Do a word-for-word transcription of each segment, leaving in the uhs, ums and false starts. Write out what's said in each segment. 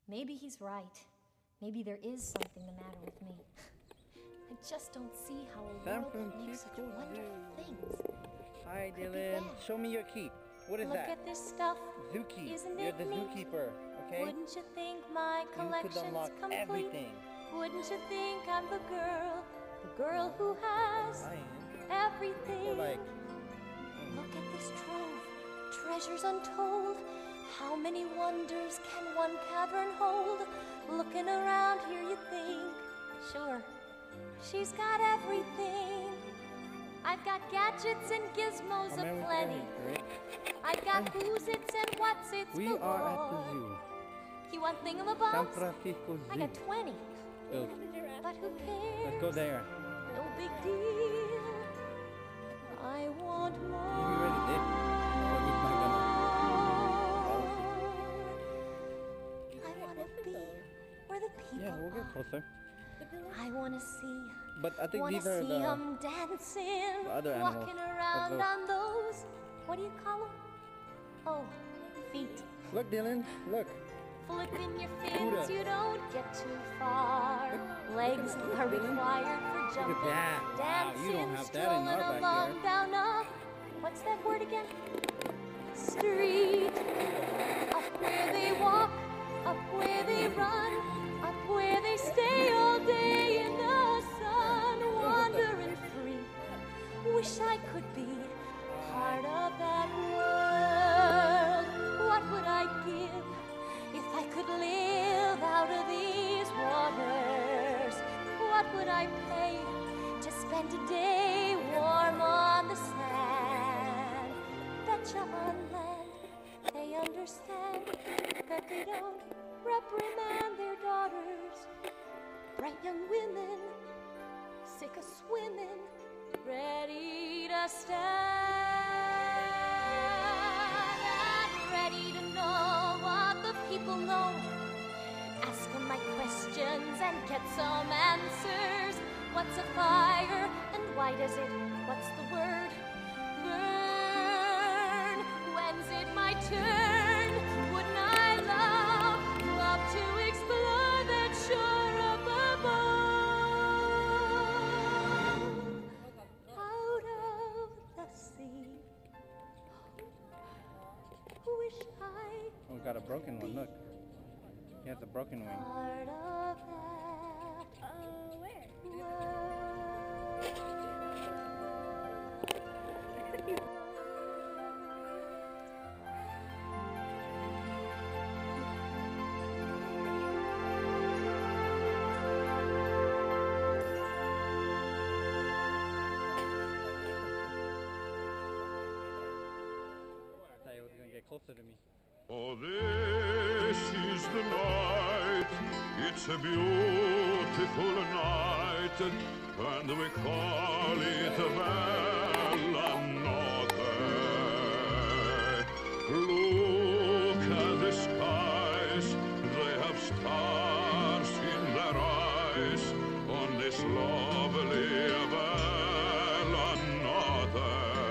Maybe he's right. Maybe there is something the matter with me. I just don't see how a San world can make such Francisco wonderful Zoo. things. Hi, Could be Dylan. bad. Show me your key. What is Look that? at this stuff. Zookeep. Isn't You're it the neat? zookeeper, okay? Wouldn't you think my You could collection's unlock complete? everything. Wouldn't you think I'm the girl, the girl who has I am. everything? Or like, Look at this trove, treasures untold. How many wonders can one cavern hold? Looking around here, you think, sure, she's got everything. I've got gadgets and gizmos oh, man, we aplenty. got here, great. I've got who's its and what's its We galore. are at the zoo. You want San thingamabobs? Francisco I Zoo. got twenty. Go. But who cares? Let's go there. No big deal. I want You more. already did. But he's not gonna. I want to be where the people Yeah, we'll get are. closer. I want to see. But I think Wanna these are see the. 'em dancing, the other animals. walking around Look, look. on those. What do you call them? Oh, feet. Look, Dylan. Look. Flipping your Buddha. fins, you don't get too far. Look- Legs look at are this, Dylan. required for Look jumping, at that. Wow, dancing, you don't have that in strolling our along backyard. down a, what's that word again? Street. Up where they walk, up where they run, up where they stay all day in the sun, wandering free. Wish I could be part of that world. What would I give if I could live out of these waters? What would I pay to spend a day warm on the sand? Betcha on land they understand that they don't reprimand their daughters. Bright young women, sick of swimming, ready to stand and ready to know what the people know. Ask them my questions and get some answers. What's a fire and why does it, what's the word, burn? When's it my turn? Wouldn't I love, love to explore that shore up above? Out of the sea. Wish I Oh, we got a broken one. Look. He has a broken wing. part of that Uh, where? I thought he was gonna get closer to me. Oh, this is the night, it's a beautiful night, and we call it Bella Notte. Look at the skies, they have stars in their eyes, on this lovely Bella Notte.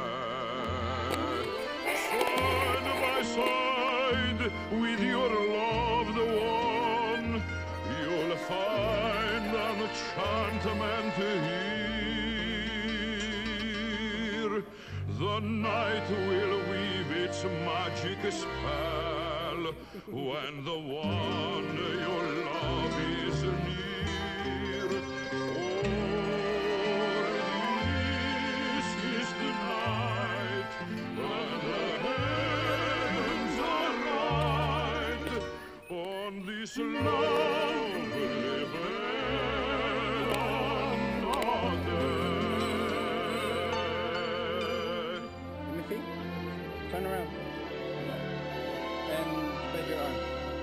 Side by side with your loved one, you'll find an enchantment here. The night will weave its magic spell when the one you love is near. For this is the night when the heavens are right on this lovely Bella Notte. Let me see. Turn around. And spread your arm.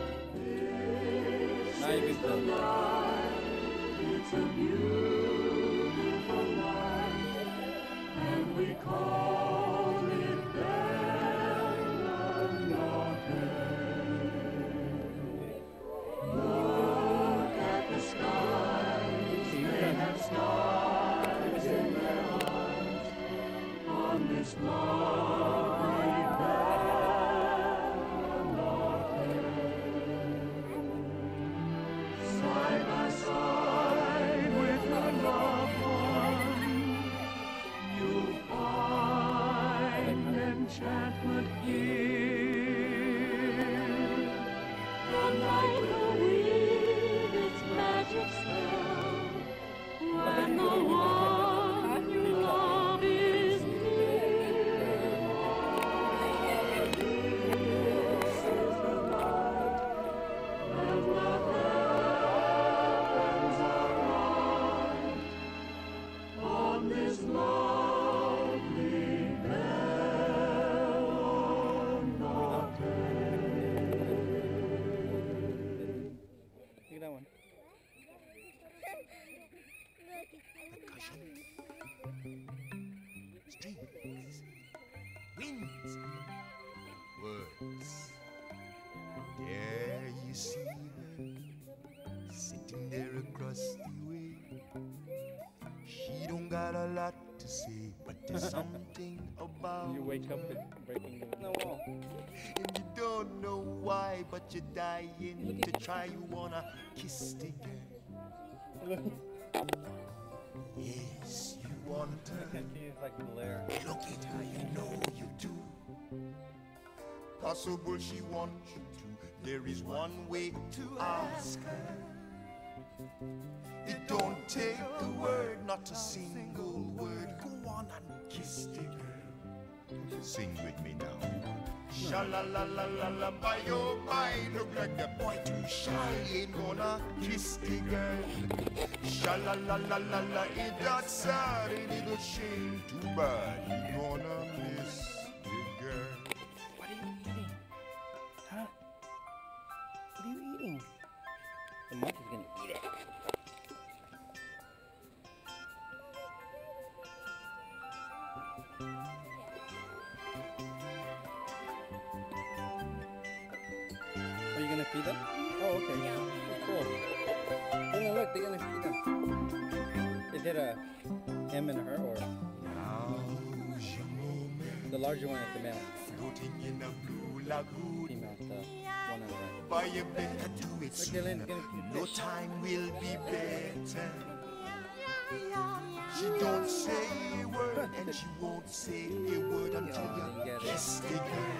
Now you can close. It's a beautiful night, and we call it Bella Notte. Look at the skies, See, you they can. have stars in their eyes on this lovely Bella Notte. once. There you see her, sitting there across the way. She don't got a lot to say, but there's something about You wake up and breaking the wall. and you don't know why, but you're dying to try. You wanna kiss the girl. Yes, you want her. She's like Blair. Look at her, you know you do. Possible she wants you to. There is one way to ask her. It don't take a word, not a single word. Go on and kiss the girl. Sing with me now. Sha la la la la la, by your mind, look like the boy too shy. Ain't gonna kiss the girl. Sha la la la la la, it that sad, it ain't a shame. Too bad, you gonna miss the girl. What are you eating? Huh? What are you eating? The monkey's gonna eat it. Are you gonna feed them? Oh, okay. Cool. Oh, no, look, they're gonna feed them. Is it a him and her, or Now's your moment. the larger one is the male? Floating in a blue lagoon. Female, the one on the right. By your better do it Look, soon. Dylan's gonna feed No fish. time will be better. She don't say a word and she won't say a word until Yeah, you you get it. kiss the girl.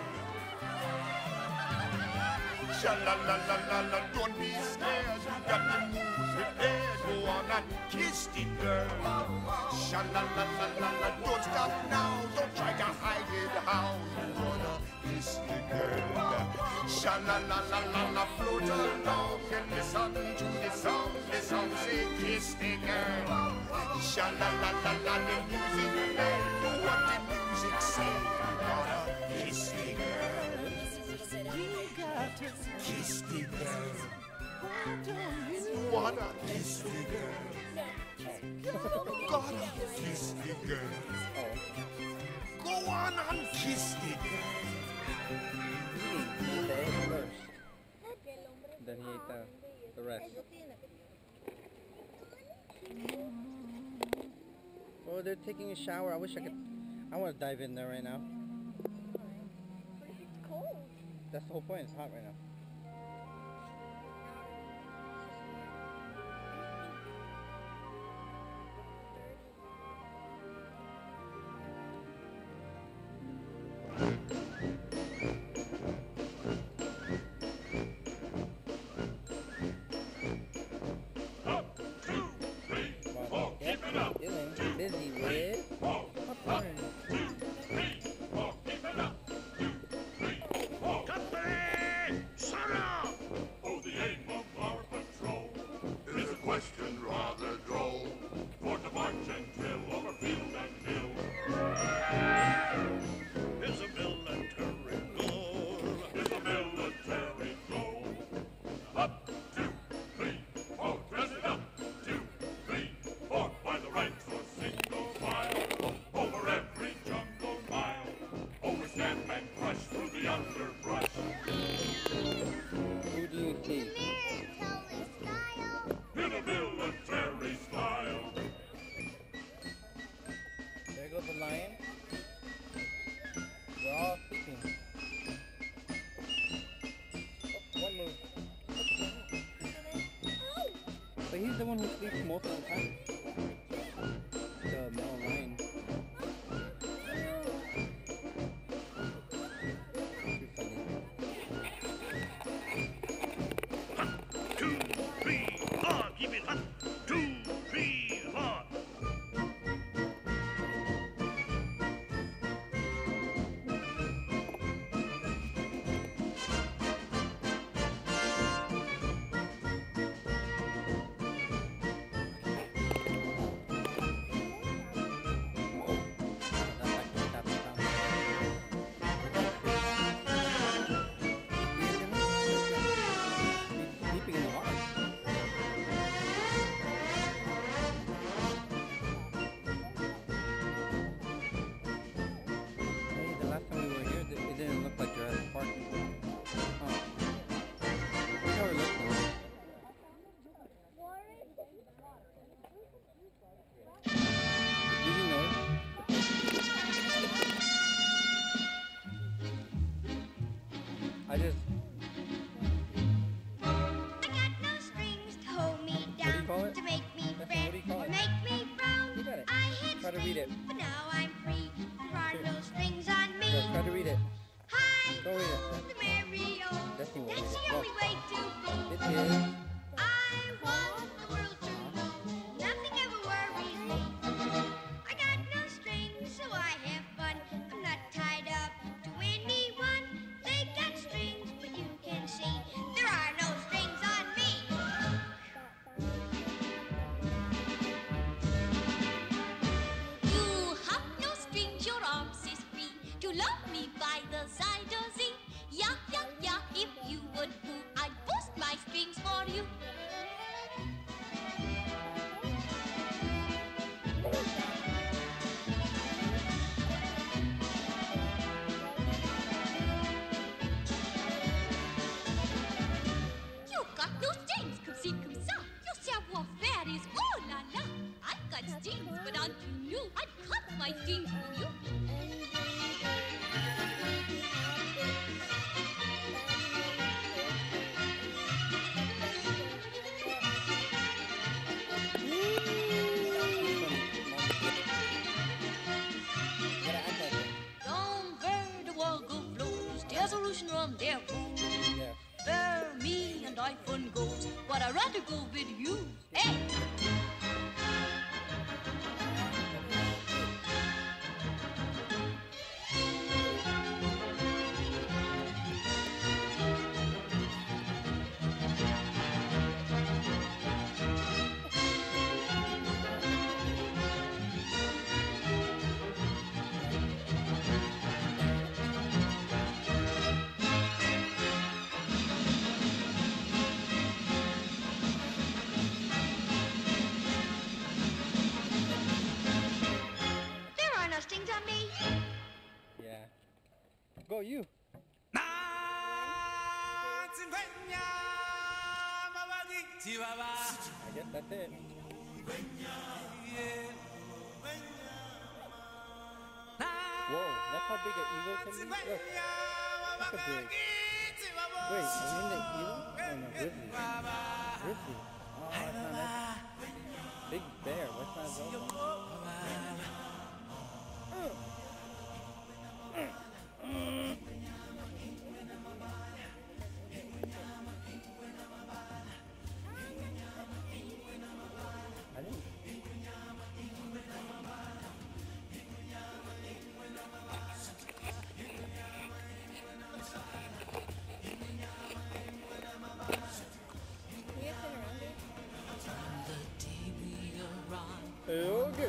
Sha la la la la la, don't be scared. You got to move prepared. Go on and kiss the girl. Sha la la la la la, don't stop now. Don't try to hide it. How you wanna kiss the girl? Sha la la la la la, float along and listen to the song. The song say kiss the girl. Sha la la la la, the music play. Do what the music say. You gotta kiss the girl. Kiss the girl. You wanna kiss the girl. Gotta kiss the girl. Go on and kiss the girl. He ate the egg first. Then he ate the, the rest. Oh, they're taking a shower. I wish I could. I want to dive in there right now. It's cold. That's the whole point. It's hot right now. Wow. Yep. Dylan, busy with popcorn. Company! Sarah! Oh, the aim of our patrol is a question rather droll. For to march and drill over field and hill is a military goal. Is a military goal. Up, two, three, four. Dress it up. Two, three, four. By the ranks or single file. Over every jungle mile. Over stamp and crush through the underbrush. Who do you see? In a military style. There goes the lion. We're all sleeping. Oh, one move. But he's the one who sleeps most of the time. The male lion. Too funny. Two, three, four. Keep it up. Two, three, four. I just, I got no strings to hold me what do you down, call it? to make me That's fret what do you call or it? make me frown. You got it. I had Try to read it. strings, but now I'm free. There are Here. no strings on me. Go, try to read it. Hi, Go read it. ho, the merry old. That's the one. That's the Go. only way to be. It is. I want the world to know nothing ever worries me. I got no strings, so I have fun. I'm not tied up to anyone. They got strings, but you can see there are no strings on me. You have no strings, your arms is free to love me by the side of thee. Yeah, yeah, yeah, if you would boo, I'd boost my strings for you. You got no strings, comme ci, comme ça. Your savoir-faire is oh la la. I've got strings, but aren't you new? I'd cut my strings for you. Don't bear the Walgo flows, there's a Russian rum there goes. Yeah. Where me and iPhone goes, but I'd rather go with you. Hey! There are no strings on me. Yeah. Go you. I guess that's it. Whoa, that's how big an eagle can be? Look. Look at big. Wait, you mean the eagle? Oh no, grizzly. Grizzly. Oh, that's not that. Big bear, what's not that? I didn't. Oh, good.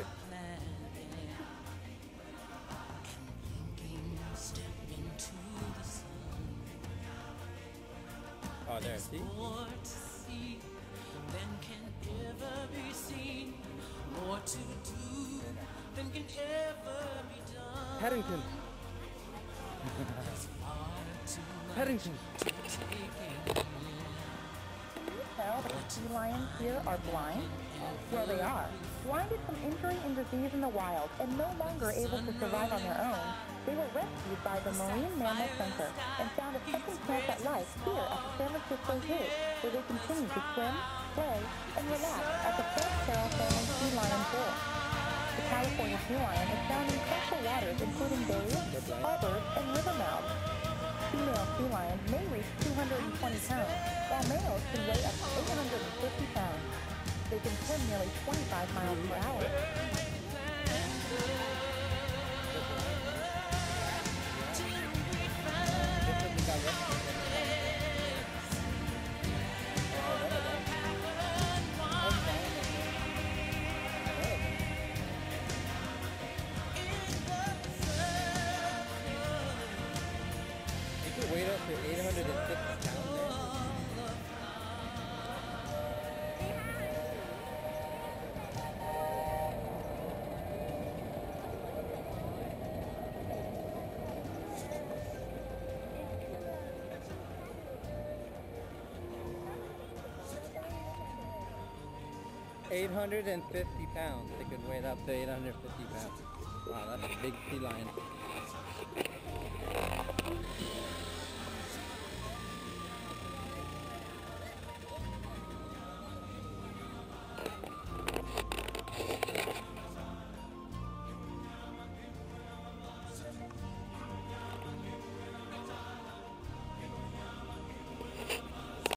Oh, there, see? More to see than can ever be seen. More to do than can ever be done. Paddington. Paddington. Tell that the sea lions here are blind? Well, they are. Blinded from injury and disease in the wild and no longer able to survive on their own, they were rescued by the Marine Mammal Center and found a second chance at life here at the San Francisco Zoo, where they continue to swim, play, and relax at the Port Carroll Family Sea Lion Pool. The California sea lion is found in coastal waters including bays, harbors, and river mouths. Female sea lions may reach two hundred twenty pounds, while males can weigh up to eight hundred fifty pounds. They can swim nearly twenty-five miles per hour. You could weight up to eight hundred fifty pounds there. eight hundred fifty pounds. They could weigh up to eight hundred fifty pounds. Wow, that's a big sea lion.